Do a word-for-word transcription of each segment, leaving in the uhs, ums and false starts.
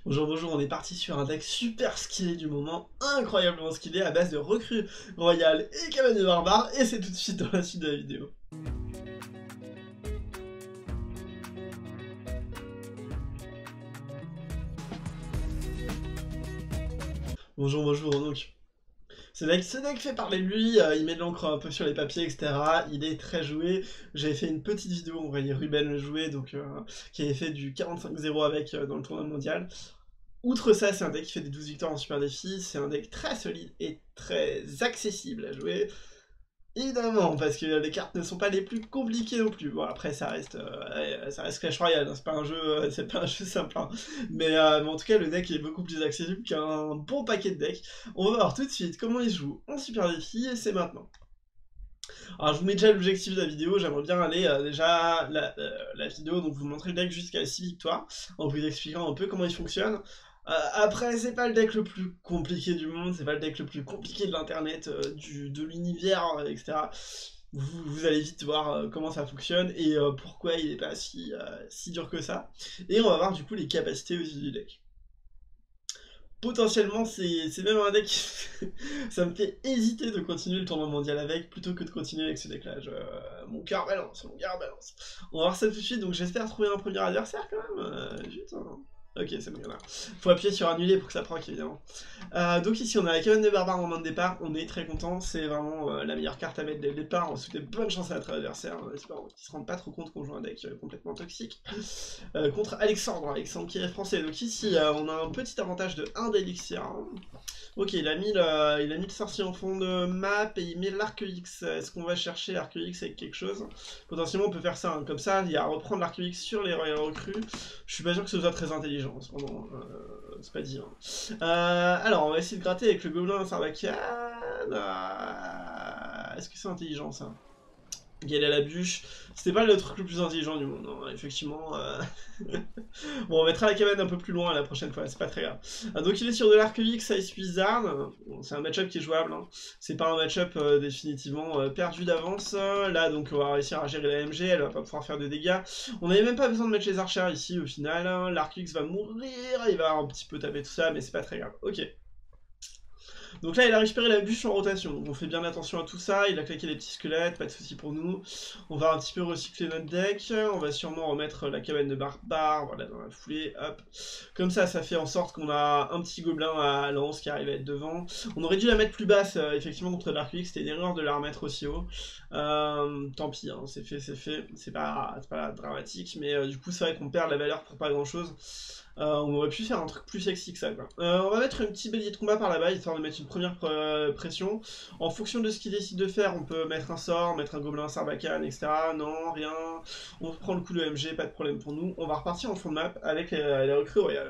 Bonjour, bonjour, on est parti sur un deck super skillé du moment, incroyablement skillé à base de recrues royales et cabane de barbares, et c'est tout de suite dans la suite de la vidéo. Bonjour, bonjour, donc. Ce deck, ce deck fait parler de lui, euh, il met de l'encre un peu sur les papiers, et cetera. Il est très joué. J'avais fait une petite vidéo, on voyait Ruben le jouer, donc, euh, qui avait fait du quarante-cinq zéro avec euh, dans le tournoi mondial. Outre ça, c'est un deck qui fait des douze victoires en super défi, c'est un deck très solide et très accessible à jouer. Évidemment, parce que les cartes ne sont pas les plus compliquées non plus. Bon, après, ça reste, euh, ça reste Clash Royale, hein, c'est pas un jeu, euh, c'est pas un jeu simple. Hein. Mais, euh, mais en tout cas, le deck est beaucoup plus accessible qu'un bon paquet de decks. On va voir tout de suite comment il se joue en super défi, et c'est maintenant. Alors, je vous mets déjà l'objectif de la vidéo, j'aimerais bien aller euh, déjà la, euh, la vidéo, donc vous montrer le deck jusqu'à six victoires, en vous expliquant un peu comment il fonctionne. Euh, après, c'est pas le deck le plus compliqué du monde, c'est pas le deck le plus compliqué de l'internet, euh, du de l'univers, euh, et cetera. Vous, vous, allez vite voir euh, comment ça fonctionne et euh, pourquoi il est pas si, euh, si dur que ça. Et on va voir du coup les capacités aussi du deck. Potentiellement, c'est même un deck, ça me fait hésiter de continuer le tournoi mondial avec, plutôt que de continuer avec ce deck-là. Euh, mon cœur balance, mon cœur balance. On va voir ça tout de suite, donc j'espère trouver un premier adversaire quand même. Euh, vite, hein. Ok, c'est bon, il y en a. Faut appuyer sur annuler pour que ça proc, évidemment. Euh, donc ici, on a la cabane de barbares en main de départ, on est très content, c'est vraiment euh, la meilleure carte à mettre dès le départ, on souhaite bonne chance à notre adversaire, on espère qu'ils se rendent pas trop compte qu'on joue un deck euh, complètement toxique. Euh, contre Alexandre, Alexandre qui est français, donc ici, euh, on a un petit avantage de un d'élixir. Ok, il a mis le, il a mis le sorcier en fond de map et il met l'arc X. Est-ce qu'on va chercher l'arc X avec quelque chose? Potentiellement on peut faire ça, hein. Comme ça, il y a à reprendre l'arc X sur les recrues. Je suis pas sûr que ce soit très intelligent, cependant, euh, c'est pas dit. Hein. Euh, alors, on va essayer de gratter avec le gobelin Sarbacane. Euh, Est-ce que c'est intelligent ça? Galer la bûche, c'était pas le truc le plus intelligent du monde, hein. Effectivement. Euh... bon, on mettra la cabane un peu plus loin la prochaine fois, c'est pas très grave. Ah, donc il est sur de l'arc X, Ice Wizard, bon, c'est un match-up qui est jouable, hein. C'est pas un match-up euh, définitivement euh, perdu d'avance. Là, donc on va réussir à gérer la M G, elle va pas pouvoir faire de dégâts. On n'avait même pas besoin de mettre les archers ici au final, hein. L'arc X va mourir, il va un petit peu taper tout ça, mais c'est pas très grave. Ok. Donc là, il a récupéré la bûche en rotation, donc on fait bien attention à tout ça, il a claqué les petits squelettes, pas de soucis pour nous. On va un petit peu recycler notre deck, on va sûrement remettre la cabane de barbare, voilà, dans la foulée, hop. Comme ça, ça fait en sorte qu'on a un petit gobelin à lance qui arrive à être devant. On aurait dû la mettre plus basse, euh, effectivement, contre l'arc X, c'était une erreur de la remettre aussi haut. Euh, tant pis, hein, c'est fait, c'est fait, c'est pas, pas dramatique, mais euh, du coup, c'est vrai qu'on perd la valeur pour pas grand-chose. Euh, on aurait pu faire un truc plus sexy que ça, quoi. Euh, on va mettre un petit bélier de combat par là-bas, histoire de mettre une première pr pression. En fonction de ce qu'il décide de faire, on peut mettre un sort, mettre un gobelin Sarbacane, et cetera. Non, rien. On prend le coup de M G, pas de problème pour nous. On va repartir en fond de map avec les, les recrues royales.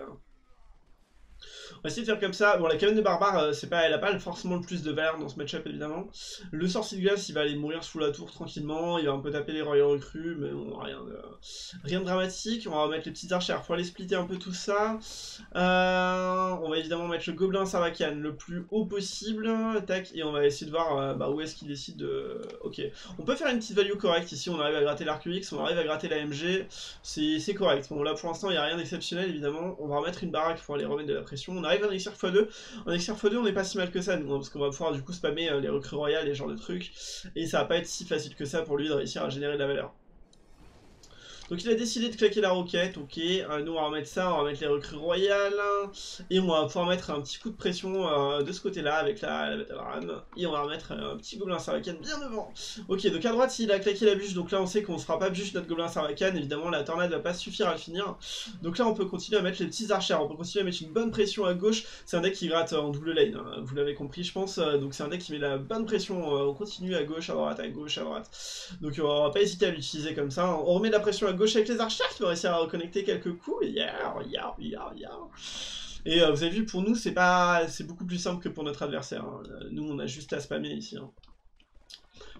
On va essayer de faire comme ça. Bon, la cabane de barbare, euh, c'est pas, elle a pas forcément le plus de valeur dans ce match-up, évidemment. Le sorcier de glace, il va aller mourir sous la tour tranquillement. Il va un peu taper les royaux recrues, mais bon, rien de, rien de dramatique. On va mettre les petites archères. Faut aller splitter un peu tout ça. Euh, on va évidemment mettre le gobelin Sarbacane le plus haut possible. Tac, et on va essayer de voir euh, bah, où est-ce qu'il décide de... Ok. On peut faire une petite value correcte ici. On arrive à gratter l'arc X, on arrive à gratter la M G. C'est correct. Bon, là, pour l'instant, il n'y a rien d'exceptionnel, évidemment. On va remettre une baraque pour aller remettre de la pression. On arrive en élixir fois deux. En élixir fois deux, on n'est pas si mal que ça, nous, hein, parce qu'on va pouvoir du coup spammer euh, les recrues royales et ce genre de trucs. Et ça va pas être si facile que ça pour lui de réussir à générer de la valeur. Donc il a décidé de claquer la roquette, ok, euh, nous on va remettre ça, on va mettre les recrues royales, et on va pouvoir mettre un petit coup de pression euh, de ce côté-là avec la, la Battle Ram, et on va remettre un petit gobelin Sarbacane bien devant. Ok, donc à droite il a claqué la bûche, donc là on sait qu'on ne fera pas bûche notre gobelin Sarbacane, évidemment la tornade va pas suffire à le finir. Donc là on peut continuer à mettre les petits archers, on peut continuer à mettre une bonne pression à gauche, c'est un deck qui gratte en double lane, hein, vous l'avez compris je pense, donc c'est un deck qui met la bonne pression, on continue à gauche, à droite, à gauche, à droite. Donc on va pas hésiter à l'utiliser comme ça, on remet de la pression à gauche avec les archers qui vont réussir à reconnecter quelques coups. Yeah, yeah, yeah, yeah. Et euh, vous avez vu, pour nous, c'est pas, c'est beaucoup plus simple que pour notre adversaire. Hein. Nous, on a juste à spammer ici. Hein.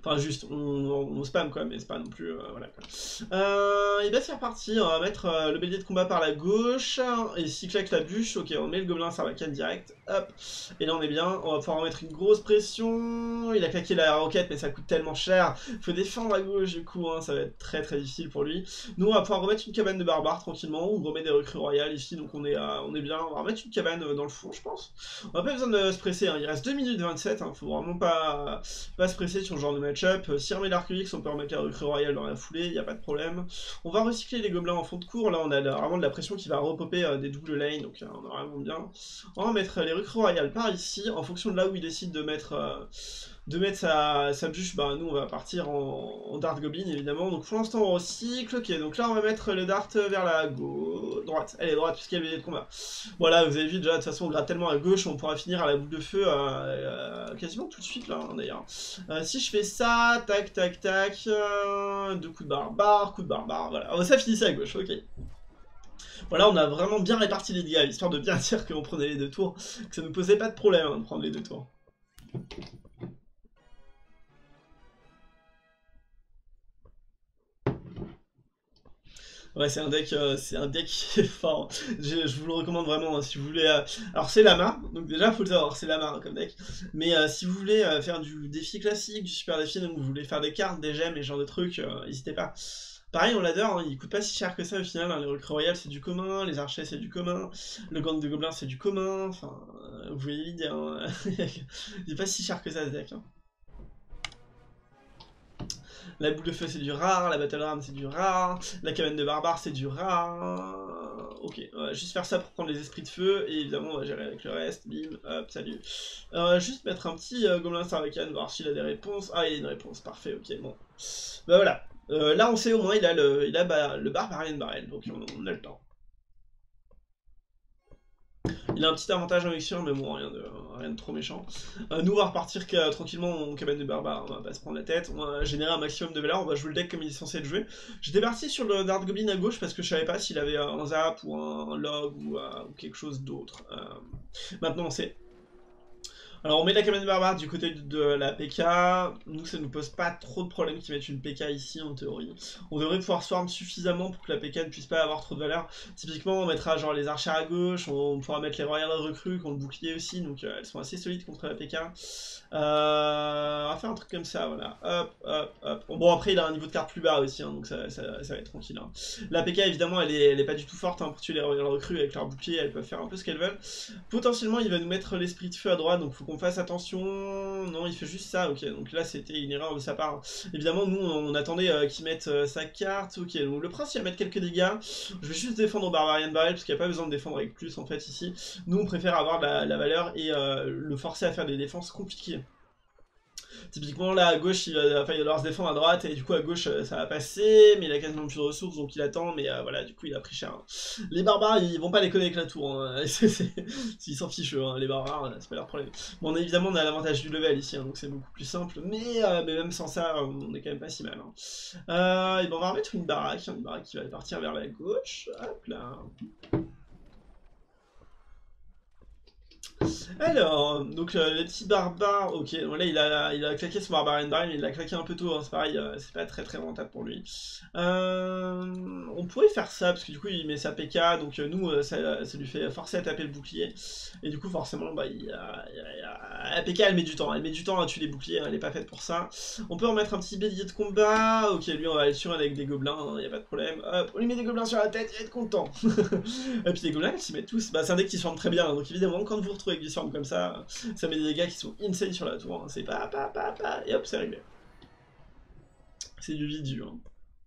Enfin, juste, on, on, on spam quoi, mais c'est pas non plus. Euh, voilà quoi. Euh, et bah, c'est reparti. On va mettre euh, le bélier de combat par la gauche. Et s'il claque la bûche, ok, on met le gobelin sarbacane direct. Hop. Et là, on est bien. On va pouvoir mettre une grosse pression. Il a claqué la roquette, mais ça coûte tellement cher. Faut défendre à gauche, du coup, hein, ça va être très très difficile pour lui. Nous, on va pouvoir remettre une cabane de barbares tranquillement. On remet des recrues royales ici, donc on est, euh, on est bien. On va remettre une cabane dans le fond, je pense. On n'a pas besoin de se presser. Hein. Il reste deux minutes vingt-sept. Hein. Faut vraiment pas, pas se presser sur ce genre de match-up. Si on remet l'arc-X, on peut remettre la recrue royale dans la foulée. Il n'y a pas de problème. On va recycler les gobelins en fond de cours. Là, on a vraiment de la pression qui va repopper euh, des doubles lanes, donc euh, on est vraiment bien. On va mettre les recrues royales par ici. En fonction de là où il décide de mettre. Euh, de mettre sa, sa bûche, bah nous on va partir en, en dart goblin évidemment, donc pour l'instant on recycle, ok, donc là on va mettre le dart vers la gauche, droite, elle est droite puisqu'il y a le bélier de combat. Voilà, vous avez vu déjà, de toute façon on gratte tellement à gauche, on pourra finir à la boule de feu euh, euh, quasiment tout de suite là hein, d'ailleurs. Euh, si je fais ça, tac tac tac, euh, deux coups de barbare, coup de barbare, voilà, oh, ça finissait à gauche, ok. Voilà, on a vraiment bien réparti les dégâts, histoire de bien dire qu'on prenait les deux tours, que ça ne nous posait pas de problème hein, de prendre les deux tours. Ouais, c'est un deck, euh, c'est un deck qui est fort. Je, je vous le recommande vraiment hein, si vous voulez. Euh... Alors c'est Lama, donc déjà faut le savoir, c'est Lama hein, comme deck. Mais euh, si vous voulez euh, faire du défi classique, du super défi, donc vous voulez faire des cartes, des gemmes et ce genre de trucs, euh, n'hésitez pas. Pareil, on l'adore, hein, il coûte pas si cher que ça au final. Hein, les recrues royales c'est du commun, les archers c'est du commun, le gang de gobelins c'est du commun. Enfin, euh, vous voyez l'idée. Hein, il est pas si cher que ça ce deck. Hein. La boule de feu c'est du rare, la battle ram c'est du rare, la cabane de barbare c'est du rare. Ok, on va juste faire ça pour prendre les esprits de feu, et évidemment on va gérer avec le reste, bim, hop, salut. On va juste mettre un petit euh, gobelin sarbacane, voir s'il a des réponses. Ah, il a une réponse, parfait, ok, bon. Bah voilà, euh, là on sait au moins il a le, il a bah, le barbarian barrel, donc on, on a le temps. Il a un petit avantage en mixture, mais bon, rien de, rien de trop méchant. Euh, nous, on va repartir tranquillement en cabane de barbare, on va pas se prendre la tête, on va générer un maximum de valeur, on va jouer le deck comme il est censé être joué. J'étais parti sur le Dart Goblin à gauche parce que je savais pas s'il avait un zap ou un log ou, euh, ou quelque chose d'autre. Euh, maintenant, on sait. Alors on met la cabane de barbare du côté de la P K, nous ça nous pose pas trop de problèmes qu'ils mettent une P K ici en théorie. On devrait pouvoir swarm suffisamment pour que la P K ne puisse pas avoir trop de valeur. Typiquement on mettra genre les archers à gauche, on pourra mettre les royales recrues qui ont le bouclier aussi, donc euh, elles sont assez solides contre la P K. Euh, on va faire un truc comme ça, voilà, hop, hop, hop. Bon après il a un niveau de carte plus bas aussi, hein, donc ça, ça, ça va être tranquille. Hein. La P K évidemment elle est, elle est pas du tout forte hein, pour tuer les royales recrues avec leur bouclier, elles peuvent faire un peu ce qu'elles veulent. Potentiellement il va nous mettre l'esprit de feu à droite, donc faut qu'on fasse attention. Non, il fait juste ça, ok, donc là c'était une erreur de sa part. Évidemment nous on, on attendait euh, qu'il mette euh, sa carte, ok, donc le prince il va mettre quelques dégâts. Je vais juste défendre au Barbarian Barrel parce qu'il n'y a pas besoin de défendre avec plus en fait ici. Nous on préfère avoir de la, la valeur et euh, le forcer à faire des défenses compliquées. Typiquement là à gauche il va, enfin, il va devoir se défendre à droite et du coup à gauche ça va passer, mais il a quasiment plus de ressources donc il attend, mais euh, voilà, du coup il a pris cher. Hein. Les barbares ils vont pas les connaître avec la tour, hein. Ils s'en fichent, hein. Les barbares c'est pas leur problème. Bon on a, évidemment on a l'avantage du level ici, hein, donc c'est beaucoup plus simple, mais, euh, mais même sans ça on est quand même pas si mal. Hein. Euh, et bon, on va remettre une baraque, hein, une baraque qui va partir vers la gauche, hop là. Alors, donc euh, les petits barbares, ok, bon, là il a, il a claqué son Barbarian Barrel, mais il l'a claqué un peu tôt, hein, c'est pareil, euh, c'est pas très très rentable pour lui. Euh, on pourrait faire ça, parce que du coup il met sa P K, donc euh, nous euh, ça, ça lui fait forcer à taper le bouclier, et du coup forcément bah, il a, il a, il a, la P K elle met du temps, elle met du temps à tuer les boucliers, hein, elle est pas faite pour ça. On peut en mettre un petit bélier de combat, ok lui on va le tuer avec des gobelins, il hein, y a pas de problème, hop, on lui met des gobelins sur la tête, il va être content. Et puis les gobelins ils s'y mettent tous, bah, c'est un deck qui se forme très bien, hein, donc évidemment quand vous retrouvez avec du swarm comme ça, ça met des dégâts qui sont insane sur la tour, hein. C'est pas, pas, pas, pas, et hop, c'est réglé. C'est du vidu. Hein.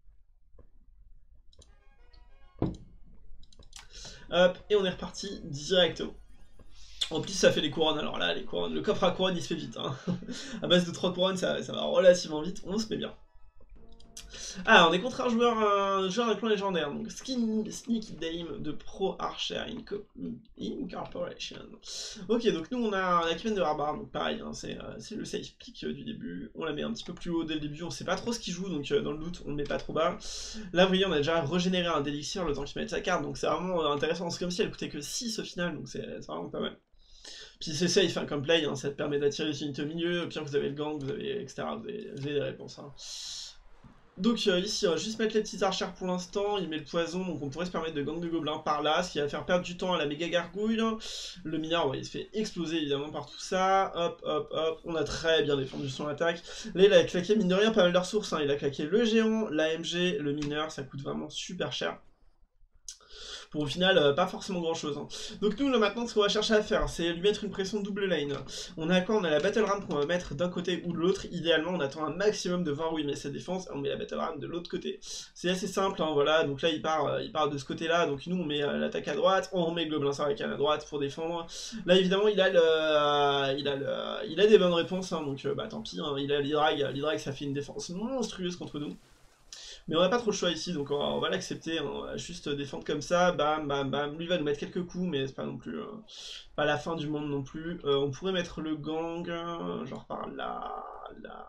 Hop, et on est reparti directement. En plus, ça fait les couronnes, alors là, les couronnes, le coffre à couronne il se fait vite. Hein. À base de trois couronnes, ça, ça va relativement vite, on se met bien. Ah, on est contre un joueur, un joueur d'un clan légendaire, donc Skin, Sneaky Dame de Pro Archer Incorporation. Ok, donc nous on a la cabane de barbare, donc pareil, hein, c'est euh, le safe pick euh, du début. On la met un petit peu plus haut dès le début, on sait pas trop ce qu'il joue, donc euh, dans le doute on le met pas trop bas. Là vous voyez, on a déjà régénéré un d'élixir le temps qu'il mette sa carte, donc c'est vraiment intéressant. C'est comme si elle coûtait que six au final, donc c'est vraiment pas mal. Puis c'est safe hein, comme play, hein, ça te permet d'attirer les unités au milieu, au pire vous avez le gang, vous avez et cetera. Vous avez, vous avez des réponses. Hein. Donc euh, ici on va juste mettre les petites archères pour l'instant, il met le poison, donc on pourrait se permettre de gang de gobelins par là, ce qui va faire perdre du temps à la méga gargouille. Le mineur ouais, il se fait exploser évidemment par tout ça, hop hop hop, on a très bien défendu son attaque. Là il a claqué mine de rien pas mal de ressources, hein. Il a claqué le géant, l'A M G, le mineur, ça coûte vraiment super cher. Pour au final, euh, pas forcément grand chose. Hein. Donc nous, là, maintenant, ce qu'on va chercher à faire, c'est lui mettre une pression double lane. On a quoi? On a la battle ram qu'on va mettre d'un côté ou de l'autre. Idéalement, on attend un maximum de voir où il met sa défense et on met la battle ram de l'autre côté. C'est assez simple, hein, voilà. Donc là, il part, euh, il part de ce côté-là. Donc nous, on met euh, l'attaque à droite, on remet le gobelin sarbacane à droite pour défendre. Là, évidemment, il a le, euh, il a le, il a des bonnes réponses. Hein, donc euh, bah tant pis. Hein, il a l'hydrag, l'hydrag, ça fait une défense monstrueuse contre nous. Mais on n'a pas trop le choix ici, donc on va, va l'accepter, on va juste défendre comme ça, bam, bam, bam. Lui va nous mettre quelques coups, mais c'est pas non plus, euh, pas la fin du monde non plus. Euh, on pourrait mettre le gang, euh, genre par là, là.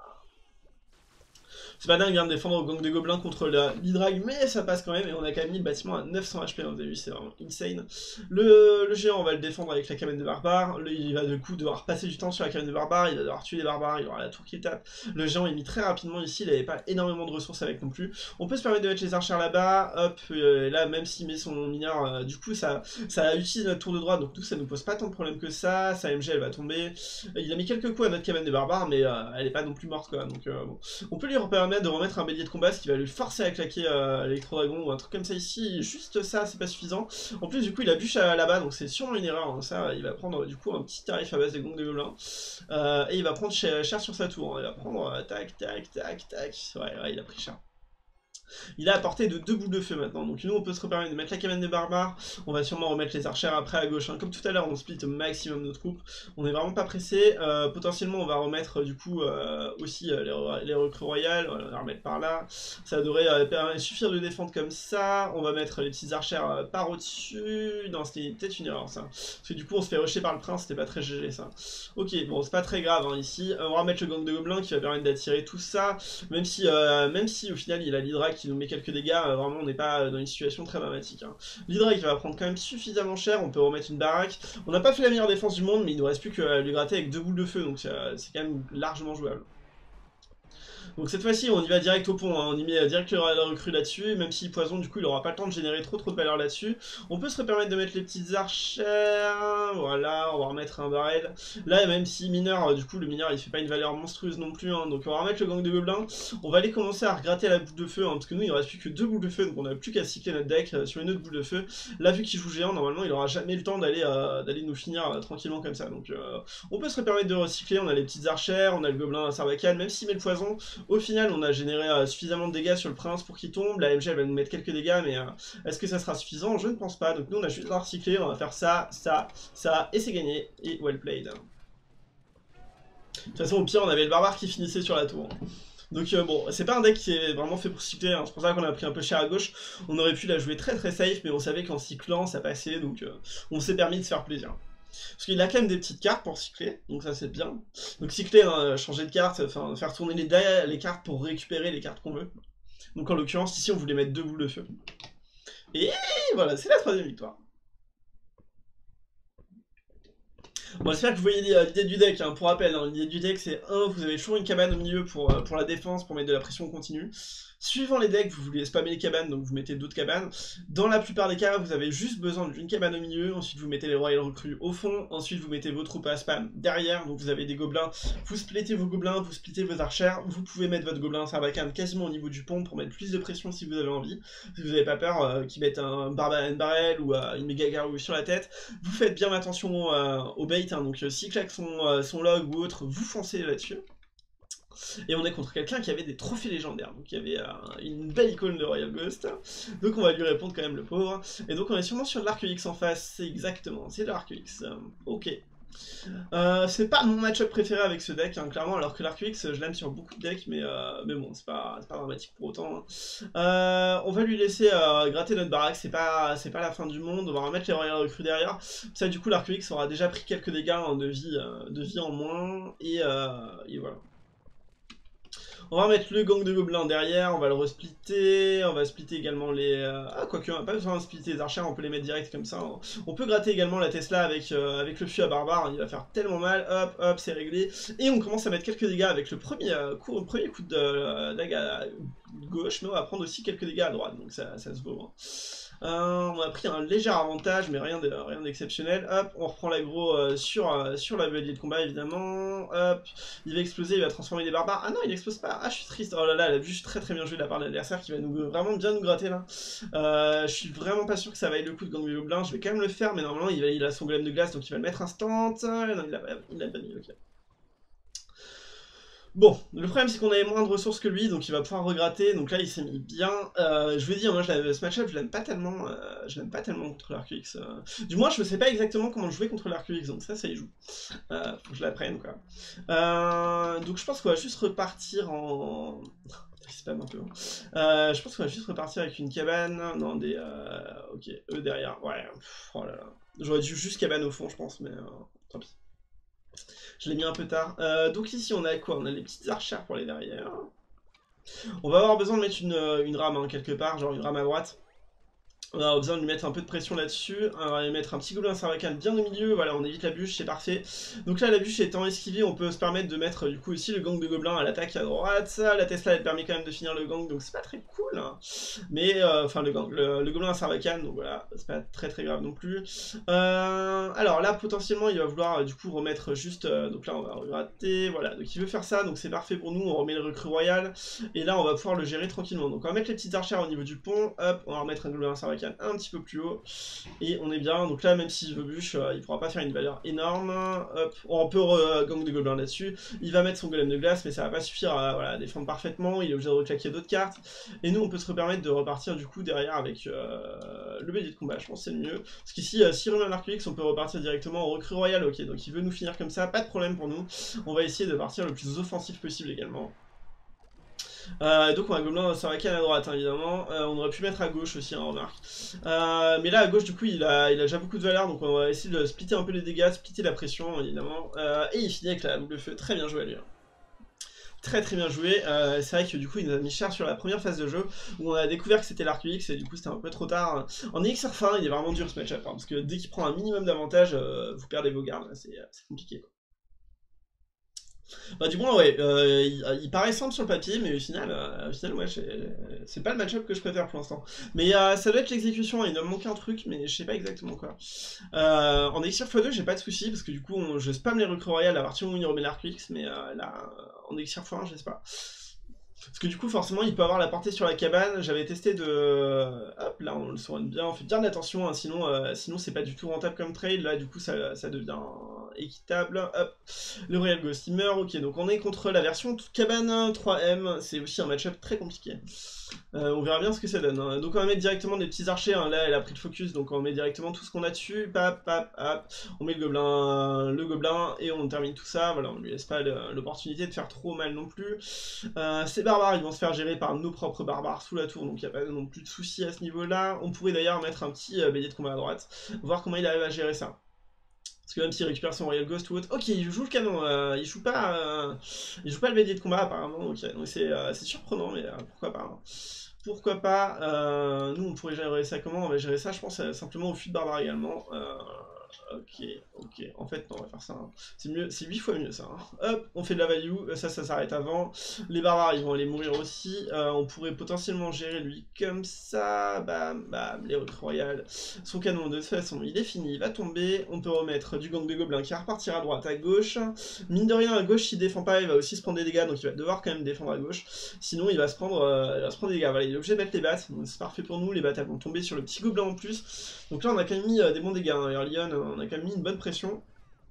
C'est pas dingue hein, de défendre au gang de gobelins contre l'hydrag, mais ça passe quand même, et on a quand même mis le bâtiment à neuf cents H P, hein, vous avez vu, c'est vraiment insane. Le, le géant, on va le défendre avec la cabane de barbares, le, il va du coup devoir passer du temps sur la cabane de barbares, il va devoir tuer les barbares, il aura la tour qui tape. Le géant est mis très rapidement ici, il avait pas énormément de ressources avec non plus. On peut se permettre de mettre les archères là-bas, hop, euh, là même s'il met son mineur, euh, du coup ça, ça utilise notre tour de droite, donc tout ça nous pose pas tant de problèmes que ça, sa M G elle va tomber. Il a mis quelques coups à notre cabane de barbares, mais euh, elle est pas non plus morte quoi, donc euh, bon. On peut lui permettre de remettre un bélier de combat, ce qui va lui forcer à claquer euh, l'électro-dragon ou un truc comme ça ici. Juste ça, c'est pas suffisant. En plus, du coup, il a bûche là-bas, donc c'est sûrement une erreur. Hein. Ça, il va prendre du coup un petit tarif à base de gong de gobelins. Euh, et il va prendre cher, cher sur sa tour. Hein. Il va prendre euh, tac, tac, tac, tac. Ouais, ouais, il a pris cher. Il a apporté de deux boules de feu maintenant, donc nous on peut se permettre de mettre la cabane des barbares, on va sûrement remettre les archères après à gauche, hein. Comme tout à l'heure on split au maximum nos troupes, on est vraiment pas pressé, euh, potentiellement on va remettre du coup euh, aussi euh, les, les recrues royales, on va les remettre par là, ça devrait euh, suffire de défendre comme ça, on va mettre les petites archères euh, par au-dessus, non c'était peut-être une erreur ça, parce que du coup on se fait rusher par le prince, c'était pas très G G ça. Ok, bon c'est pas très grave hein, ici, on va remettre le gang de gobelins qui va permettre d'attirer tout ça, même si, euh, même si au final il a l'hydra qui nous met quelques dégâts, euh, vraiment on n'est pas dans une situation très dramatique. Hein. L'Hydra qui va prendre quand même suffisamment cher, on peut remettre une baraque. On n'a pas fait la meilleure défense du monde, mais il ne nous reste plus qu'à lui gratter avec deux boules de feu, donc euh, c'est quand même largement jouable. Donc cette fois-ci, on y va direct au pont, hein. On y met direct la recrue là-dessus, même si poison, du coup, il aura pas le temps de générer trop trop de valeur là-dessus. On peut se permettre de mettre les petites archères, voilà, on va remettre un barrel. Là, même si mineur, du coup, le mineur, il fait pas une valeur monstrueuse non plus, hein. Donc on va remettre le gang de gobelins. On va aller commencer à regratter la boule de feu, hein, parce que nous, il ne reste plus que deux boules de feu, donc on n'a plus qu'à cycler notre deck euh, sur une autre boule de feu. Là, vu qu'il joue géant, normalement, il aura jamais le temps d'aller euh, d'aller nous finir euh, tranquillement comme ça. Donc euh, on peut se permettre de recycler, on a les petites archères, on a le gobelin à sarbacane, même s'il met le poison. Au final, on a généré euh, suffisamment de dégâts sur le prince pour qu'il tombe. La M G elle va nous mettre quelques dégâts, mais euh, est-ce que ça sera suffisant? Je ne pense pas. Donc nous, on a juste à recycler. On va faire ça, ça, ça, et c'est gagné. Et well played. De toute façon, au pire, on avait le barbare qui finissait sur la tour. Donc euh, bon, c'est pas un deck qui est vraiment fait pour cycler, hein. C'est pour ça qu'on a pris un peu cher à gauche. On aurait pu la jouer très très safe, mais on savait qu'en cyclant, ça passait, donc euh, on s'est permis de se faire plaisir. Parce qu'il a quand même des petites cartes pour cycler, donc ça c'est bien. Donc cycler, hein, changer de carte, enfin faire tourner les, les cartes pour récupérer les cartes qu'on veut. Donc en l'occurrence, ici on voulait mettre deux boules de feu. Et voilà, c'est la troisième victoire. Bon, j'espère que vous voyez l'idée du deck, hein. Pour rappel, hein, l'idée du deck c'est un, vous avez toujours une cabane au milieu pour, pour la défense, pour mettre de la pression continue. Suivant les decks, vous voulez spammer les cabanes, donc vous mettez d'autres cabanes. Dans la plupart des cas, vous avez juste besoin d'une cabane au milieu, ensuite vous mettez les royales recrues au fond, ensuite vous mettez vos troupes à spam derrière, donc vous avez des gobelins, vous splittez vos gobelins, vous splittez vos archères, vous pouvez mettre votre gobelin sarbacane quasiment au niveau du pont pour mettre plus de pression si vous avez envie, si vous n'avez pas peur euh, qu'ils mettent un barbarian barrel ou euh, une méga gargouille sur la tête. Vous faites bien attention euh, au bait, hein, donc euh, s'il claque son, euh, son log ou autre, vous foncez là-dessus. Et on est contre quelqu'un qui avait des trophées légendaires, donc il y avait euh, une belle icône de Royal Ghost, donc on va lui répondre quand même le pauvre. Et donc on est sûrement sur de l'Arc X en face, c'est exactement, c'est de l'Arc X, euh, ok. Euh, c'est pas mon match-up préféré avec ce deck, hein, clairement, alors que l'Arc X, je l'aime sur beaucoup de decks, mais, euh, mais bon, c'est pas, pas dramatique pour autant. Hein. Euh, on va lui laisser euh, gratter notre baraque, c'est pas, pas la fin du monde, on va remettre les Royal recrues derrière. Ça, du coup, l'Arc X aura déjà pris quelques dégâts hein, de, vie, euh, de vie en moins, et, euh, et voilà. On va mettre le gang de gobelins derrière, on va le resplitter, on va splitter également les... Euh... Ah, quoique, on n'a pas besoin de splitter les archers, on peut les mettre direct comme ça. Hein. On peut gratter également la Tesla avec, euh, avec le fusil à barbare, il va faire tellement mal, hop, hop, c'est réglé. Et on commence à mettre quelques dégâts avec le premier, euh, coup, le premier coup de euh, dague à gauche, mais on va prendre aussi quelques dégâts à droite, donc ça, ça se vaut. Hein. Euh, on a pris un léger avantage, mais rien de, rien d'exceptionnel. Hop, on reprend l'aggro euh, sur, euh, sur la valier de combat, évidemment. Hop, il va exploser, il va transformer des barbares. Ah non, il explose pas. Ah, je suis triste. Oh là là, elle a juste très très bien joué de la part de l'adversaire qui va nous, vraiment bien nous gratter là. Euh, je suis vraiment pas sûr que ça vaille le coup de gang de gobelins. Je vais quand même le faire, mais normalement, il, va, il a son golem de glace, donc il va le mettre instant. Non, il a, il a pas mis, ok. Bon, le problème c'est qu'on avait moins de ressources que lui, donc il va pouvoir regratter, donc là il s'est mis bien. Euh, je veux dire, moi je ce match-up je l'aime pas tellement, euh, je l'aime pas tellement contre l'A R Q X. Euh. Du moins je sais pas exactement comment jouer contre l'A R Q X, donc ça ça y joue. Euh, faut que je l'apprenne quoi. Euh, donc je pense qu'on va juste repartir en... C'est pas un peu. Euh, je pense qu'on va juste repartir avec une cabane. Non, des... Euh... Ok, eux derrière, ouais. Pff, oh là là. J'aurais dû juste cabane au fond je pense, mais euh, tant pis. Je l'ai mis un peu tard. Euh, donc ici, on a quoi? On a les petites archères pour les derrière. On va avoir besoin de mettre une, une rame hein, quelque part, genre une rame à droite. On a besoin de lui mettre un peu de pression là-dessus. On va lui mettre un petit gobelin sarbacane bien au milieu. Voilà, on évite la bûche, c'est parfait. Donc là, la bûche étant esquivée, on peut se permettre de mettre du coup aussi le gang de gobelins à l'attaque à droite. Ça, la Tesla, elle permet quand même de finir le gang, donc c'est pas très cool. Hein. Mais, euh, enfin, le gang, le, le gobelin sarbacane, donc voilà, c'est pas très très grave non plus. Euh, alors là, potentiellement, il va vouloir du coup remettre juste. Euh, donc là, on va rater. Voilà, donc il veut faire ça, donc c'est parfait pour nous. On remet le recrue royal. Et là, on va pouvoir le gérer tranquillement. Donc on va mettre les petites archères au niveau du pont. Hop, on va remettre un gobelin sarbacane un petit peu plus haut et on est bien. Donc là, même s'il veut bûche, euh, il pourra pas faire une valeur énorme. Hop, on peut euh, gang de gobelins là-dessus. Il va mettre son golem de glace, mais ça va pas suffire à voilà, défendre parfaitement. Il est obligé de reclaquer d'autres cartes. Et nous, on peut se permettre de repartir du coup derrière avec euh, le bélier de combat. Je pense que c'est le mieux. Parce qu'ici, euh, si on remet un arc X, on peut repartir directement au recrue royal. Ok, donc il veut nous finir comme ça, pas de problème pour nous. On va essayer de partir le plus offensif possible également. Euh, donc on a un gobelin sarbacane à droite hein, évidemment, euh, on aurait pu mettre à gauche aussi, hein, remarque. Euh, mais là à gauche du coup il a, il a déjà beaucoup de valeur, donc on va essayer de splitter un peu les dégâts, splitter la pression évidemment. Euh, et il finit avec la double feu, très bien joué à lui. Hein. Très très bien joué, euh, c'est vrai que du coup il nous a mis cher sur la première phase de jeu où on a découvert que c'était l'A R Q X et du coup c'était un peu trop tard. En E X R fin il est vraiment dur ce match-up, hein, parce que dès qu'il prend un minimum d'avantage, euh, vous perdez vos gardes, c'est compliqué quoi. Bah du moins ouais, euh, il, il paraît simple sur le papier, mais au final, euh, au final ouais, c'est pas le match-up que je préfère pour l'instant. Mais euh, ça doit être l'exécution, il doit me manquer un truc, mais je sais pas exactement quoi. Euh, en Elixir x deux, j'ai pas de soucis, parce que du coup, on, je spam les recrues royales à partir où il remet l'A R Q X, mais euh, là, en Elixir x un, je sais pas. Parce que du coup, forcément, il peut avoir la portée sur la cabane. J'avais testé de... Hop, là, on le soigne bien. On fait bien attention, hein, sinon, euh, sinon c'est pas du tout rentable comme trade. Là, du coup, ça, ça devient équitable. Hop, le Royal Ghost, il meurt. Ok, donc on est contre la version cabane trois M. C'est aussi un match-up très compliqué. Euh, on verra bien ce que ça donne. Hein. Donc on va mettre directement des petits archers. Hein. Là, elle a pris le focus, donc on met directement tout ce qu'on a dessus. Pap, pap, hop. On met le gobelin, le gobelin, et on termine tout ça. Voilà, on lui laisse pas l'opportunité de faire trop mal non plus. Euh, ces barbares, ils vont se faire gérer par nos propres barbares sous la tour, donc il n'y a pas non plus de soucis à ce niveau-là. On pourrait d'ailleurs mettre un petit euh, bélier de combat à droite, voir comment il arrive à gérer ça. Parce que même s'il récupère son Royal Ghost ou autre... Ok, il joue le canon, euh, il joue pas euh, il joue pas le bélier de combat apparemment, ok, donc c'est euh, surprenant, mais euh, pourquoi pas. Hein. Pourquoi pas, euh, nous on pourrait gérer ça comment? On va gérer ça je pense euh, simplement au fût de barbare également. Euh, ok, ok, en fait non, on va faire ça, hein. C'est mieux, c'est huit fois mieux ça. Hein. Hop, on fait de la value, ça, ça s'arrête avant. Les barbares ils vont aller mourir aussi, euh, on pourrait potentiellement gérer lui comme ça, bam, bam, les recrues royales. Son canon de toute façon il est fini, il va tomber, on peut remettre du gang de gobelins qui va repartir à droite, à gauche. Mine de rien à gauche s'il défend pas il va aussi se prendre des dégâts, donc il va devoir quand même défendre à gauche, sinon il va se prendre, euh, il va se prendre des dégâts. Voilà, il est obligé de mettre les battes, donc c'est parfait pour nous, les battes elles vont tomber sur le petit gobelin en plus. Donc là on a quand même mis euh, des bons dégâts, hein. Lyon, on a quand même mis une bonne pression.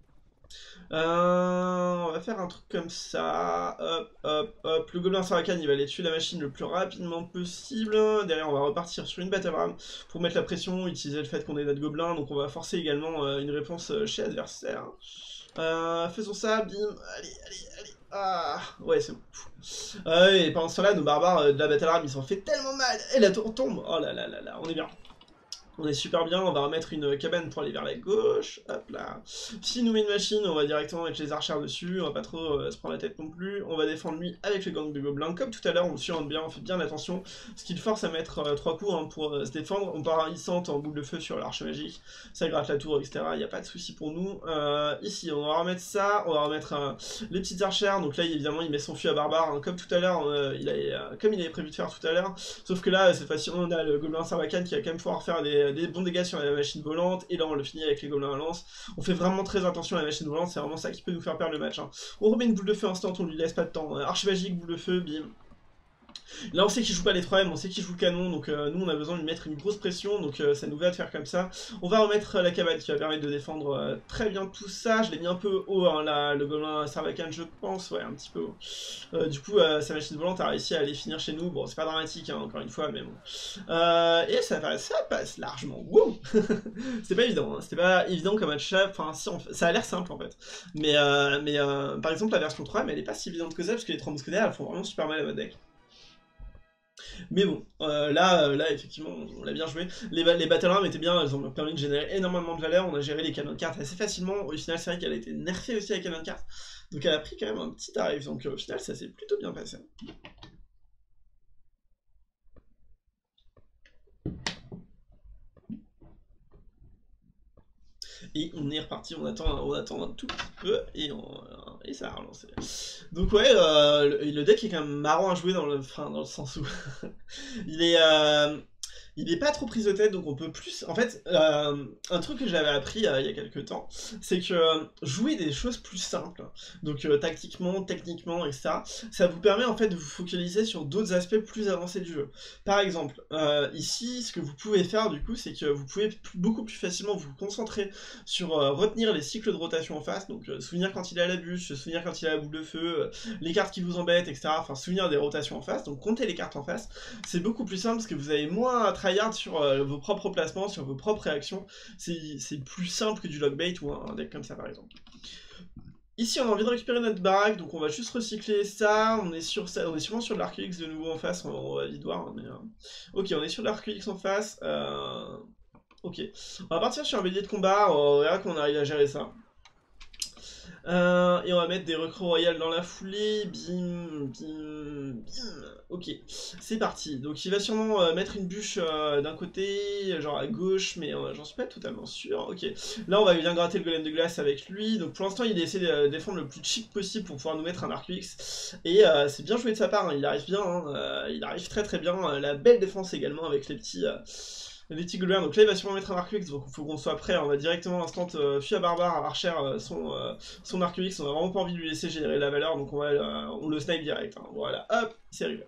Euh, on va faire un truc comme ça, hop, hop, hop, le gobelin sarbacane il va aller tuer la machine le plus rapidement possible, derrière on va repartir sur une battle ram pour mettre la pression, utiliser le fait qu'on est notre gobelin, donc on va forcer également euh, une réponse chez l'adversaire. Euh, faisons ça, bim, allez, allez, allez, ah, ouais c'est bon. Euh, et pendant ce temps là, nos barbares euh, de la battle ram ils s'en fait tellement mal, et la tour tombe, oh là là là là, on est bien. On est super bien, on va remettre une cabane pour aller vers la gauche, hop là. S'il nous met une machine, on va directement mettre les archères dessus, on va pas trop euh, se prendre la tête non plus. On va défendre lui avec le gang de gobelins, comme tout à l'heure, on le surveille bien, on fait bien attention. Ce qui le force à mettre euh, trois coups hein, pour euh, se défendre. On part hissante en boule de feu sur l'arche magique, ça gratte la tour, et cetera. Il n'y a pas de souci pour nous. Euh, ici, on va remettre ça, on va remettre euh, les petites archères. Donc là, évidemment, il met son fût à barbare, hein, comme tout à l'heure, euh, il avait, euh, comme il avait prévu de faire tout à l'heure. Sauf que là, cette fois-ci, on a le gobelin Sarbacane qui va quand même pouvoir faire des, des bons dégâts sur la machine volante, et là on le finit avec les gobelins à lance. On fait vraiment très attention à la machine volante, c'est vraiment ça qui peut nous faire perdre le match. Hein. On remet une boule de feu instant, on lui laisse pas de temps. Arche magique, boule de feu, bim. Là on sait qu'il joue pas les trois M, on sait qu'il joue le canon, donc euh, nous on a besoin de lui mettre une grosse pression, donc euh, ça nous va de faire comme ça. On va remettre la cabane qui va permettre de défendre euh, très bien tout ça. Je l'ai mis un peu haut, hein, là, le gobelin Sarbacane je pense, ouais un petit peu haut. Euh, du coup euh, sa machine volante a réussi à aller finir chez nous, bon c'est pas dramatique hein, encore une fois, mais bon. Euh, et ça passe, ça passe largement, wow. C'était pas évident, hein. C'était pas évident comme match-up, enfin si, on... ça a l'air simple en fait. Mais, euh, mais euh, par exemple la version trois M elle est pas si évidente que ça, parce que les trois mousquetaires elles font vraiment super mal à votre deck. Mais bon, euh, là, euh, là, effectivement, on l'a bien joué. Les, les Battle Ram étaient bien, elles ont permis de générer énormément de valeur. On a géré les canons de cartes assez facilement. Au final, c'est vrai qu'elle a été nerfée aussi avec canon de cartes. Donc elle a pris quand même un petit tarif. Donc euh, au final, ça s'est plutôt bien passé. Et on est reparti, on attend, on attend un tout petit peu et, on, et ça a relancé. Donc ouais, euh, le, le deck est quand même marrant à jouer dans le, enfin, dans le sens où il est, euh, il est pas trop pris de tête, donc on peut plus... En fait, euh, un truc que j'avais appris euh, il y a quelques temps, c'est que euh, jouer des choses plus simples, donc euh, tactiquement, techniquement, et cetera, ça vous permet en fait de vous focaliser sur d'autres aspects plus avancés du jeu. Par exemple, euh, ici, ce que vous pouvez faire du coup, c'est que vous pouvez beaucoup plus facilement vous concentrer sur euh, retenir les cycles de rotation en face, donc euh, souvenir quand il est à la bûche, souvenir quand il est à la boule de feu, euh, les cartes qui vous embêtent, et cetera. Enfin, souvenir des rotations en face, donc compter les cartes en face, c'est beaucoup plus simple parce que vous avez moins à tryhard sur euh, vos propres placements, sur vos propres réactions. C'est plus simple que du logbait ou un deck comme ça par exemple. Ici, on a envie de récupérer notre baraque, donc on va juste recycler ça. On est sur ça, on est sûrement sur de l'Arc-X de nouveau en face, on, on va vite voir. Hein, mais, euh... ok, on est sur de l'Arc-X en face. Euh... Ok, on va partir sur un bélier de combat, on verra qu'on arrive à gérer ça. Euh, et on va mettre des recrues royales dans la foulée, bim, bim, bim, ok, c'est parti. Donc il va sûrement euh, mettre une bûche euh, d'un côté, genre à gauche, mais euh, j'en suis pas totalement sûr, ok. Là on va bien gratter le golem de glace avec lui, donc pour l'instant il essaie de défendre le plus cheap possible pour pouvoir nous mettre un Arc-X, et euh, c'est bien joué de sa part, hein. Il arrive bien, hein. euh, il arrive très très bien, la belle défense également avec les petits... Euh, les petits gobelins, donc là il va sûrement mettre un Arc-X, donc il faut qu'on soit prêt, on va directement instant euh, fuir à barbare, archer euh, son, euh, son Arc-X, on a vraiment pas envie de lui laisser générer la valeur, donc on va euh, on le snipe direct, hein. Voilà, hop, c'est arrivé.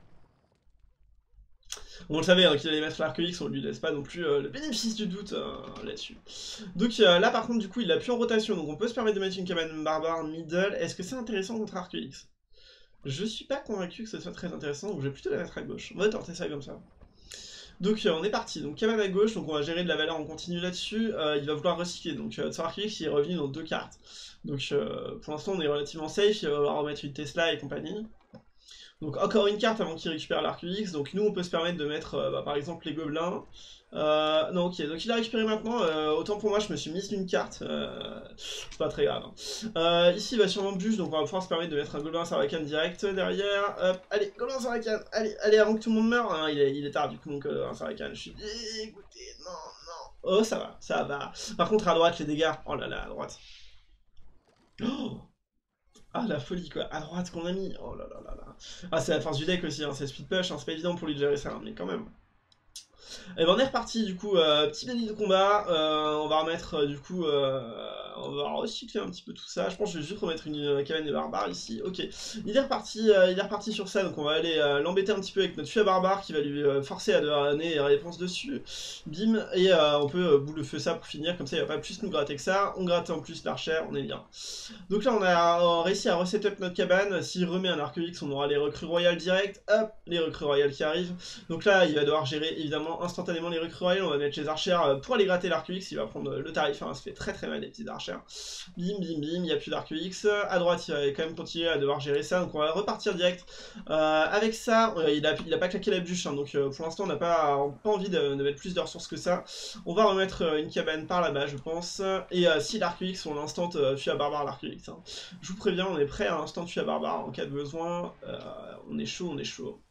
On le savait hein, qu'il allait mettre l'Arc-X, on lui laisse pas non plus euh, le bénéfice du doute euh, là-dessus. Donc euh, là par contre du coup il l'a plus en rotation, donc on peut se permettre de mettre une cabane barbare middle, est-ce que c'est intéressant contre Arc-X? Je suis pas convaincu que ce soit très intéressant, donc je vais plutôt la mettre à gauche, on va tenter ça comme ça. Donc euh, on est parti, donc cabane à gauche, donc on va gérer de la valeur, on continue là-dessus, euh, il va vouloir recycler, donc euh, son Arc-X il est revenu dans deux cartes. Donc euh, pour l'instant on est relativement safe, il va falloir remettre une Tesla et compagnie. Donc encore une carte avant qu'il récupère l'Arc-X, donc nous on peut se permettre de mettre euh, bah, par exemple les gobelins. Euh, non ok, donc il a récupéré maintenant, euh, autant pour moi je me suis mis une carte, euh, c'est pas très grave. Hein. Euh, ici il va sûrement bûche, donc on va pouvoir se permettre de mettre un gobelin Sarbacane direct derrière. Hop, allez, gobelin Sarbacane, allez, allez avant que tout le monde meure, hein, il, est, il est tard du coup mon gobelin Sarbacane, je suis dégoûté, non, non. Oh ça va, ça va. Par contre à droite les dégâts, oh là là, à droite. Oh ah la folie quoi, à droite qu'on a mis, oh là là là là. Ah c'est la force du deck aussi, hein. C'est speed push, hein. C'est pas évident pour lui de gérer ça, hein, mais quand même. Et ben on est reparti du coup, euh, petit bélier de combat, euh, on va remettre euh, du coup, euh, on va recycler un petit peu tout ça, je pense que je vais juste remettre une, une cabane de barbares ici, ok. Il est reparti, euh, il est reparti sur ça, donc on va aller euh, l'embêter un petit peu avec notre fût à barbare qui va lui euh, forcer à donner réponse dessus, bim, et euh, on peut euh, boule le feu ça pour finir, comme ça il va pas plus nous gratter que ça, on gratte en plus l'archère, on est bien. Donc là on a euh, réussi à reset up notre cabane, s'il remet un Arc-X on aura les recrues royales direct, hop, les recrues royales qui arrivent, donc là il va devoir gérer évidemment évidemment instantanément les recrues royales, on va mettre les archers pour aller gratter l'arc X, il va prendre le tarif, hein, ça fait très très mal les petits archers. Bim bim bim, il n'y a plus d'arc X, à droite il va quand même continuer à devoir gérer ça, donc on va repartir direct. Euh, avec ça, euh, il, a, il a pas claqué la bûche, hein, donc euh, pour l'instant on n'a pas, pas envie de, de mettre plus de ressources que ça. On va remettre euh, une cabane par là-bas je pense, et euh, si l'arc X on l'instant euh, tue à barbare l'arc X. Hein. Je vous préviens, on est prêt à instant tue à barbare en cas de besoin, euh, on est chaud, on est chaud.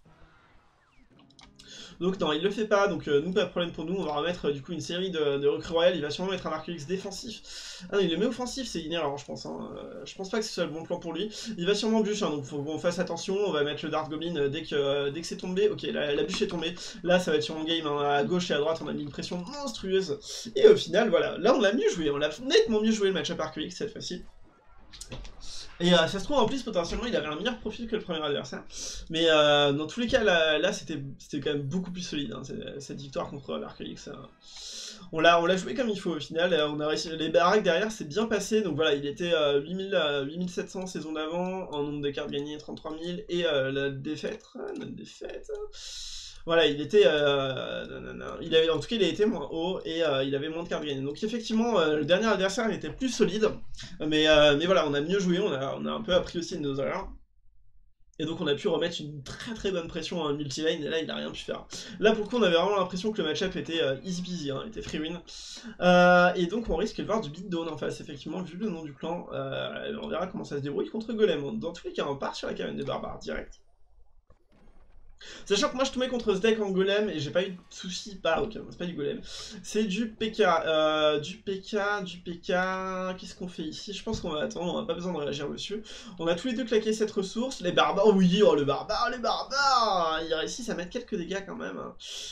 Donc non, il le fait pas, donc euh, nous, pas de problème pour nous, on va remettre euh, du coup une série de, de recrues royales, il va sûrement mettre un arc X défensif. Ah non, il le met offensif, c'est une erreur, je pense, hein. euh, je pense pas que ce soit le bon plan pour lui. Il va sûrement bûche, hein, donc faut qu'on fasse attention, on va mettre le Dart Goblin euh, dès que, euh, dès que c'est tombé. Ok, la, la bûche est tombée, là ça va être sur mon game, hein, à gauche et à droite, on a mis une pression monstrueuse. Et au final, voilà, là on l'a mieux joué, on l'a nettement mieux joué le match-up arc X cette fois-ci. Et euh, ça se trouve en plus potentiellement il avait un meilleur profil que le premier adversaire. Mais euh, dans tous les cas là, là c'était quand même beaucoup plus solide hein, cette, cette victoire contre l'Arc X. Euh, on l'a joué comme il faut au final, on a réussi, les baraques derrière c'est bien passé, donc voilà il était euh, huit mille sept cents saison d'avant, en nombre de cartes gagnées trente-trois mille, et euh, la défaite, notre défaite... Voilà, il était, euh, non, non, non. Il avait, en tout cas, il a été moins haut et euh, il avait moins de cartes gagnées. Donc effectivement, euh, le dernier adversaire il était plus solide, mais, euh, mais voilà, on a mieux joué, on a, on a un peu appris aussi de nos erreurs. Et donc on a pu remettre une très très bonne pression à un multilane, et là il a rien pu faire. Là pour le coup on avait vraiment l'impression que le match-up était euh, easy peasy, hein, était free win. Euh, et donc on risque de voir du beatdown en face, effectivement, vu le nom du clan. Euh, on verra comment ça se débrouille contre Golem. Dans tous les cas, on part sur la cabane des barbares direct. Sachant que moi je tombais contre ce deck en golem et j'ai pas eu de soucis, pas, ok, c'est pas du golem, c'est du P K, euh, du P K, du P K, qu'est-ce qu'on fait ici? Je pense qu'on va attendre, on n'a pas besoin de réagir dessus. On a tous les deux claqué cette ressource, les barbares, oui, oh le barbare, les barbares, ils réussissent à mettre quelques dégâts quand même.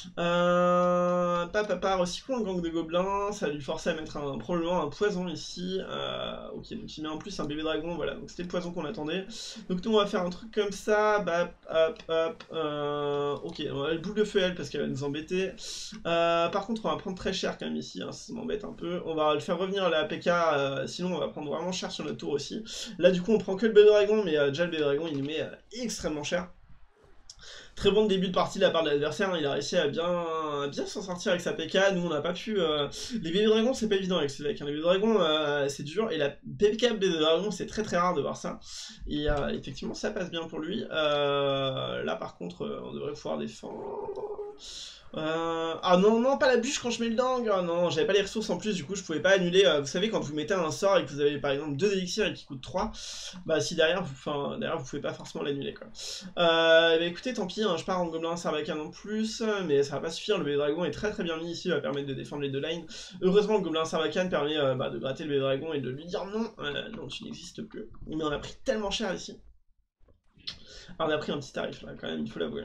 Euh, papa, papa, recyclons un gang de gobelins, ça va lui forcer à mettre un, probablement un poison ici, euh, ok, donc il met en plus un bébé dragon, voilà, donc c'était le poison qu'on attendait. Donc nous on va faire un truc comme ça, bah, hop, hop, euh, Euh, ok, on va le boule de feu elle parce qu'elle va nous embêter. Euh, par contre, on va prendre très cher quand même ici, hein, ça m'embête un peu. On va le faire revenir à la A P K, euh, sinon on va prendre vraiment cher sur notre tour aussi. Là, du coup, on prend que le bébé dragon, mais euh, déjà le bébé dragon il nous met euh, extrêmement cher. Très bon début de partie de la part de l'adversaire, hein, il a réussi à bien, bien s'en sortir avec sa P K, nous on n'a pas pu... Euh... Les bébés dragons c'est pas évident avec ce deck, hein. Les bébés dragons euh, c'est dur, et la P K bébé dragon c'est très très rare de voir ça, et euh, effectivement ça passe bien pour lui. Euh... Là par contre euh, on devrait pouvoir défendre... Euh... Ah non, non, pas la bûche quand je mets le dang. Ah non, j'avais pas les ressources en plus, du coup je pouvais pas annuler. Euh, vous savez, quand vous mettez un sort et que vous avez par exemple deux élixirs et qui coûtent trois, bah si derrière vous, enfin, derrière, vous pouvez pas forcément l'annuler quoi. Euh, bah écoutez, tant pis, hein, je pars en gobelin sarbacane en plus, mais ça va pas suffire. Le bébé dragon est très très bien mis ici, il va permettre de défendre les deux lines. Heureusement, le gobelin sarbacane permet euh, bah, de gratter le bébé dragon et de lui dire non, euh, non, tu n'existes plus. Mais on a pris tellement cher ici. Alors, on a pris un petit tarif là, quand même, il faut l'avouer.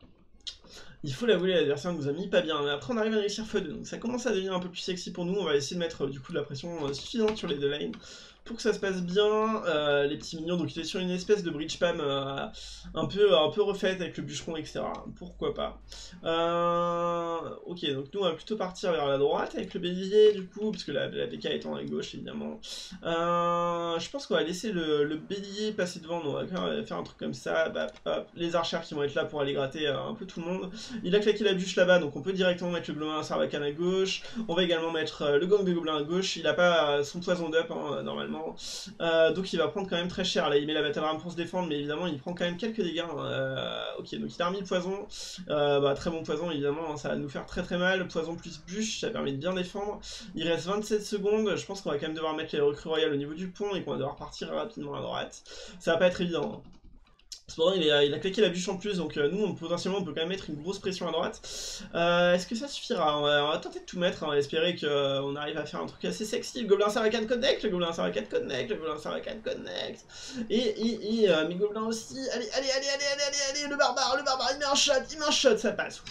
Il faut l'avouer, l'adversaire nous a mis pas bien. Mais après, on arrive à réussir x deux, donc ça commence à devenir un peu plus sexy pour nous. On va essayer de mettre du coup de la pression euh, suffisante sur les deux lanes pour que ça se passe bien. Euh, les petits mignons, donc il est sur une espèce de bridge spam euh, un, peu, un peu refaite avec le bûcheron, et cetera. Pourquoi pas. Euh, ok, donc nous on va plutôt partir vers la droite avec le bélier du coup, parce que la, la P K étant à gauche évidemment. Euh, je pense qu'on va laisser le, le bélier passer devant, donc on va quand même faire un truc comme ça. Bah, hop, les archers qui vont être là pour aller gratter euh, un peu tout le monde. Il a claqué la bûche là-bas, donc on peut directement mettre le gobelin sarbacane à gauche. On va également mettre euh, le gang de gobelins à gauche. Il a pas euh, son poison d'up hein, normalement. Euh, donc il va prendre quand même très cher. Là il met la battle ram pour se défendre, mais évidemment il prend quand même quelques dégâts. Hein. Euh, ok, donc il a remis le poison. Euh, bah, très bon poison évidemment, hein, ça va nous faire très très mal. Poison plus bûche, ça permet de bien défendre. Il reste vingt-sept secondes. Je pense qu'on va quand même devoir mettre les recrues royales au niveau du pont et qu'on va devoir partir rapidement à droite. Ça va pas être évident. Hein. Cependant, il a, il a claqué la bûche en plus, donc euh, nous, on, potentiellement, on peut quand même mettre une grosse pression à droite. Euh, Est-ce que ça suffira? on va, on va tenter de tout mettre, hein, on va espérer qu'on euh, arrive à faire un truc assez sexy. Le gobelin sarbacane connect, le gobelin sarbacane connect, le gobelin sarbacane connect. Et, et, et euh, mes gobelins aussi. Allez, allez, allez, allez, allez, allez, allez, le barbare, le barbare, il met un shot, il met un shot, ça passe.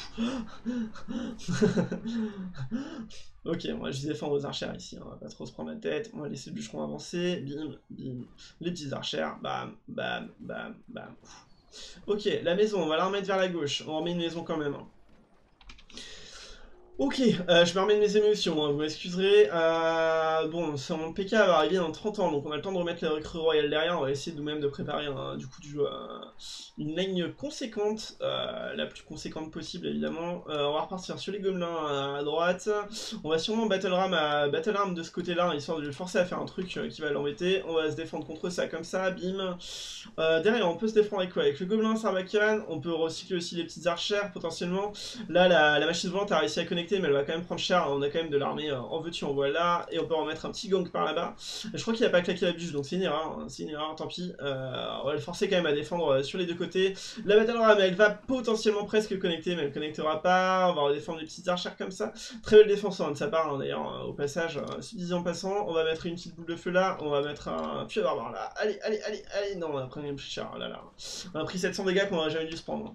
Ok, on va juste défendre aux archères ici, hein, on va pas trop se prendre la tête, on va laisser le bûcheron avancer, bim, bim, les petits archères, bam, bam, bam, bam. Ok, la maison, on va la remettre vers la gauche, on remet une maison quand même. Hein. Ok, euh, je me remets de mes émotions, hein, vous m'excuserez. Euh, bon, son P K va arriver dans trente ans, donc on a le temps de remettre les recrues royales derrière. On va essayer nous-mêmes de préparer un, du coup du, euh, une ligne conséquente, euh, la plus conséquente possible évidemment. Euh, on va repartir sur les gobelins à droite. On va sûrement Battle Ram à Battle Ram de ce côté-là, histoire de le forcer à faire un truc euh, qui va l'embêter. On va se défendre contre ça comme ça, bim. Euh, derrière, on peut se défendre avec quoi? Avec le gobelin Sarbacane. On peut recycler aussi les petites archères potentiellement. Là, la, la machine volante a réussi à connecter, mais elle va quand même prendre cher. On a quand même de l'armée euh, en veux-tu, en voilà. Et on peut remettre un petit gang par là-bas. Je crois qu'il n'a pas claqué la bûche, donc c'est une erreur. Hein. C'est une erreur, tant pis. Euh, on va le forcer quand même à défendre euh, sur les deux côtés. La Battle Ram, elle va potentiellement presque connecter, mais elle ne connectera pas. On va redéfendre les petites archères comme ça. Très belle défense hein, de sa part, hein, d'ailleurs, hein, au passage. Euh, se disant en passant, on va mettre une petite boule de feu là. On va mettre un pied barbare là. Allez, allez, allez, allez. Non, on a pris plus cher. Là, là. On a pris sept cents dégâts qu'on n'aurait jamais dû se prendre.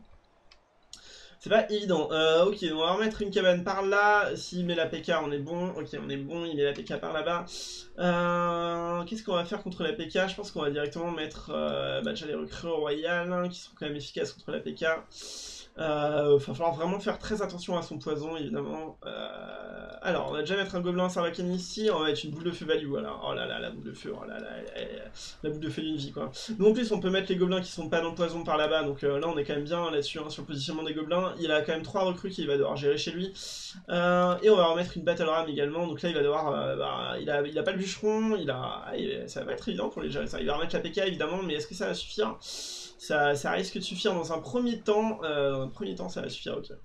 C'est pas évident. Euh, ok, on va remettre une cabane par là. S'il met la P K, on est bon. Ok, on est bon. Il met la P K par là-bas. Euh, Qu'est-ce qu'on va faire contre la P K? Je pense qu'on va directement mettre euh, bah, déjà les recrues royales hein, qui sont quand même efficaces contre la P K. Euh, va falloir vraiment faire très attention à son poison, évidemment. Euh, alors, on va déjà mettre un gobelin Sarbacane ici. On va mettre une boule de feu value. Voilà. Oh là là, la boule de feu. Oh là là, la boule de feu d'une vie, quoi. Nous, en plus, on peut mettre les gobelins qui sont pas dans le poison par là-bas. Donc euh, là, on est quand même bien là-dessus, hein, sur le positionnement des gobelins. Il a quand même trois recrues qu'il va devoir gérer chez lui. Euh, et on va remettre une Battle Ram également. Donc là, il va devoir. Euh, bah, il, a, il a pas le bûcheron. Il a, il, ça va être évident pour les gérer ça. Il va remettre la P K, évidemment. Mais est-ce que ça va suffire? Ça, ça risque de suffire dans un premier temps. Euh, dans un premier temps, ça va suffire, ok.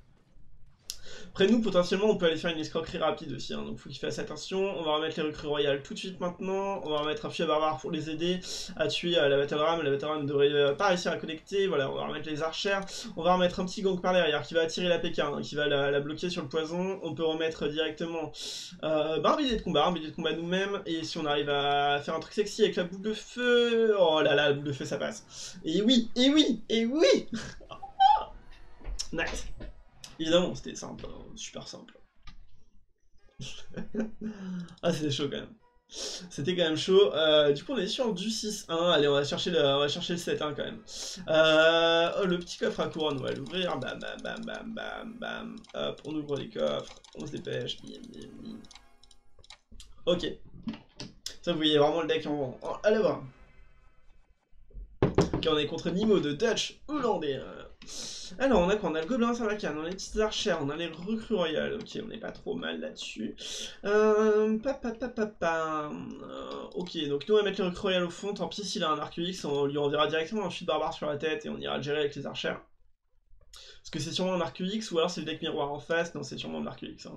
Après nous, potentiellement, on peut aller faire une escroquerie rapide aussi, hein, donc faut qu'il fasse attention. On va remettre les recrues royales tout de suite maintenant. On va remettre un fier barbare pour les aider à tuer euh, la Battle Ram. La Battle Ram ne devrait euh, pas réussir à connecter. Voilà, on va remettre les archères. On va remettre un petit gang par derrière qui va attirer la P K, hein, qui va la, la bloquer sur le poison. On peut remettre directement euh, bah, un billet de combat, un billet de combat nous-mêmes. Et si on arrive à faire un truc sexy avec la boule de feu, oh là là, la boule de feu ça passe. Et oui, et oui, et oui. Nice. Évidemment, c'était simple, hein, super simple. Ah, c'était chaud quand même. C'était quand même chaud. Euh, du coup, on est sur du six un. Allez, on va chercher le, on va chercher le sept un quand même. Euh, oh, le petit coffre à couronne, on va l'ouvrir. Bam, bam, bam, bam, bam, bam. Hop, on ouvre les coffres. On se dépêche. Bim, bim, bim. Ok. Ça, vous voyez vraiment le deck en... en... Allez voir. Ok, on est contre Nimo de Dutch hollandais. Alors, on a quoi? On a le gobelin Sarbacane, on a les petites archères, on a les recrues royales. Ok, on n'est pas trop mal là-dessus. Euh, pa, pa, pa, pa, pa. Euh, ok, donc nous on va mettre les recrues royales au fond. Tant pis s'il a un arc X, on lui enverra directement un fuite barbare sur la tête et on ira le gérer avec les archères. Parce que c'est sûrement un arc X ou alors c'est le deck miroir en face. Non, c'est sûrement un arc X. Hein.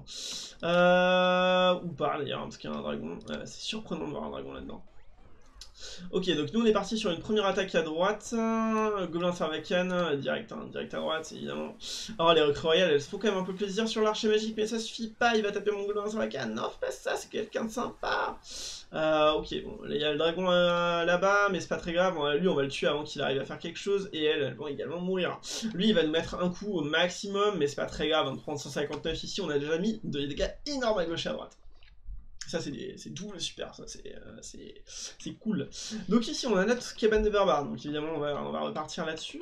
Euh, ou pas d'ailleurs, parce qu'il y a un dragon. Euh, c'est surprenant de voir un dragon là-dedans. Ok, donc nous on est parti sur une première attaque à droite, euh, Gobelin Sarbacane, direct, hein, direct à droite évidemment. Alors les recrues royales elles se font quand même un peu plaisir sur l'archer magique, mais ça suffit pas, il va taper mon Gobelin Sarbacane, non fais pas ça, c'est quelqu'un de sympa. Euh, ok, bon, il y a le dragon euh, là-bas, mais c'est pas très grave, bon, lui on va le tuer avant qu'il arrive à faire quelque chose, et elles, elles vont également mourir. Lui il va nous mettre un coup au maximum, mais c'est pas très grave, hein, de prendre cent cinquante-neuf ici, on a déjà mis des dégâts énormes à gauche et à droite. Ça c'est double super, ça c'est euh, cool. Donc ici on a notre cabane de barbares, donc évidemment on va, on va repartir là-dessus.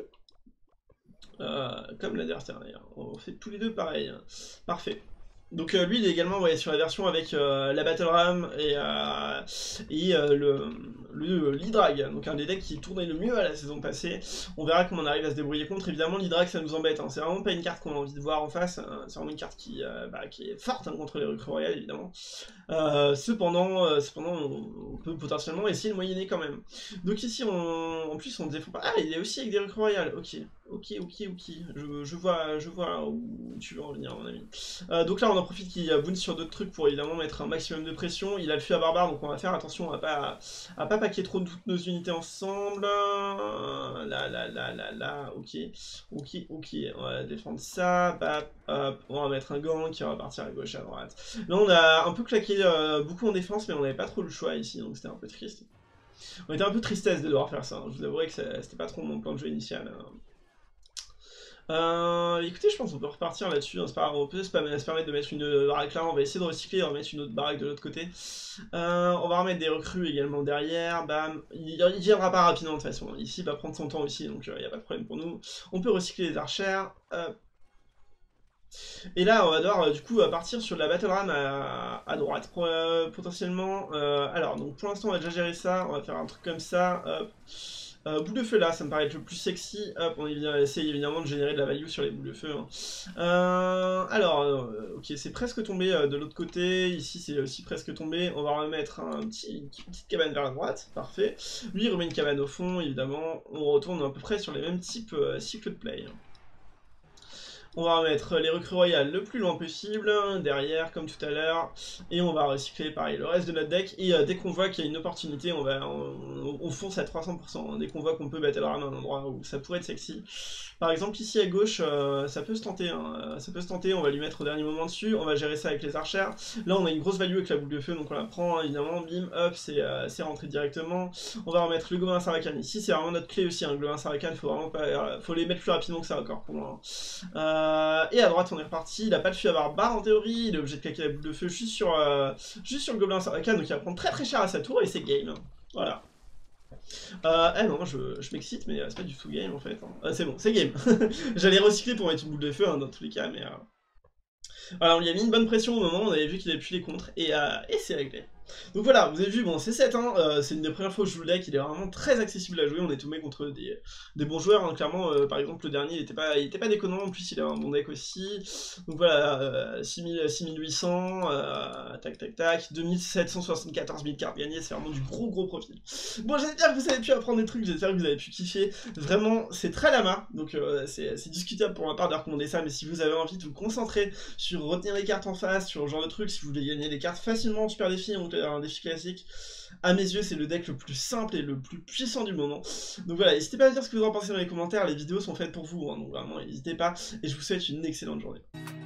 Euh, comme l'adversaire d'ailleurs, on fait tous les deux pareil. Hein. Parfait. Donc euh, lui il est également ouais, sur la version avec euh, la Battle Ram et, euh, et euh, le, le l'Hydrag, donc un des decks qui tournait le mieux à la saison passée. On verra comment on arrive à se débrouiller contre. Évidemment l'Hydrag ça nous embête, hein. C'est vraiment pas une carte qu'on a envie de voir en face, hein. C'est vraiment une carte qui, euh, bah, qui est forte hein, contre les recrues royales évidemment. Euh, cependant, euh, cependant on, on peut potentiellement essayer de moyenner quand même. Donc ici on, en plus on ne défend pas. Ah il est aussi avec des recrues royales, ok. Ok, ok, ok, je, je, vois, je vois où tu veux en venir, mon ami. Euh, donc là, on en profite qu'il bounce sur d'autres trucs pour évidemment mettre un maximum de pression. Il a le fusil à barbare, donc on va faire attention à pas, à pas paquer trop toutes nos unités ensemble. Là, là, là, là, là, ok, ok, ok. On va défendre ça, hop, hop. On va mettre un gant qui va partir à gauche, à droite. Là, on a un peu claqué euh, beaucoup en défense, mais on n'avait pas trop le choix ici, donc c'était un peu triste. On était un peu tristesse de devoir faire ça. Hein. Je vous avouerai que c'était pas trop mon plan de jeu initial. Hein. Euh, écoutez, je pense qu'on peut repartir là-dessus, hein, c'est pas grave, on peut se permettre de mettre une baraque là, on va essayer de recycler et remettre une autre baraque de l'autre côté. Euh, on va remettre des recrues également derrière, bam, il ne viendra pas rapidement de toute façon, ici il va prendre son temps aussi, donc il euh, n'y a pas de problème pour nous. On peut recycler les archères, hop. Et là, on va devoir euh, du coup partir sur de la Battle Ram à, à droite, pour, euh, potentiellement. Euh, alors, donc pour l'instant, on va déjà gérer ça. On va faire un truc comme ça. Hop. Euh, boule de feu là, ça me paraît être le plus sexy. Hop, on essaye évidemment de générer de la value sur les boules de feu. Hein. Euh, alors, euh, ok, c'est presque tombé euh, de l'autre côté. Ici, c'est aussi presque tombé. On va remettre un petit, une petite cabane vers la droite. Parfait. Lui, il remet une cabane au fond, évidemment. On retourne à peu près sur les mêmes types euh, cycles de play. On va remettre les recrues royales le plus loin possible, derrière, comme tout à l'heure, et on va recycler, pareil, le reste de notre deck, et euh, dès qu'on voit qu'il y a une opportunité, on, va, on, on fonce à trois cents pour cent, hein, dès qu'on voit qu'on peut battle ram à un endroit où ça pourrait être sexy. Par exemple, ici à gauche, euh, ça peut se tenter, hein, ça peut se tenter, on va lui mettre au dernier moment dessus, on va gérer ça avec les archères. Là, on a une grosse value avec la boule de feu, donc on la prend, hein, évidemment, bim, hop, c'est euh, rentré directement. On va remettre le Gobelin Sarbacane ici, c'est vraiment notre clé aussi, hein, le Gobelin Sarbacane, faut vraiment pas, euh, faut les mettre plus rapidement que ça encore, pour moi. Euh, Euh, et à droite on est reparti, il a pas de fui à barre en théorie, il est obligé de claquer la boule de feu juste sur, euh, juste sur le Gobelin Sarbacane, donc il va prendre très très cher à sa tour et c'est game. Voilà. Euh, eh non, je, je m'excite, mais c'est pas du tout game en fait. Hein. Ah, c'est bon, c'est game. J'allais recycler pour mettre une boule de feu hein, dans tous les cas, mais... Euh... Voilà, on lui a mis une bonne pression au moment, on avait vu qu'il avait pu les contre, et, euh, et c'est réglé. Donc voilà, vous avez vu, bon, c'est sept, hein, euh, c'est une des premières fois que je joue le deck, il est vraiment très accessible à jouer, on est tombé contre des, des bons joueurs, hein, clairement, euh, par exemple, le dernier, il était pas, il était pas déconnant, en plus, il a un bon deck aussi, donc voilà, euh, six mille huit cents, euh, tac, tac, tac, deux mille sept cent soixante-quatorze mille cartes gagnées, c'est vraiment du gros, gros profil. Bon, j'espère que vous avez pu apprendre des trucs, j'espère que vous avez pu kiffer, vraiment, c'est très lama, donc euh, c'est discutable pour ma part de recommander ça, mais si vous avez envie de vous concentrer sur retenir les cartes en face, sur ce genre de truc, si vous voulez gagner des cartes facilement en super défi, donc un défi classique, à mes yeux c'est le deck le plus simple et le plus puissant du moment. Donc voilà, n'hésitez pas à dire ce que vous en pensez dans les commentaires, les vidéos sont faites pour vous, hein, donc vraiment n'hésitez pas, et je vous souhaite une excellente journée.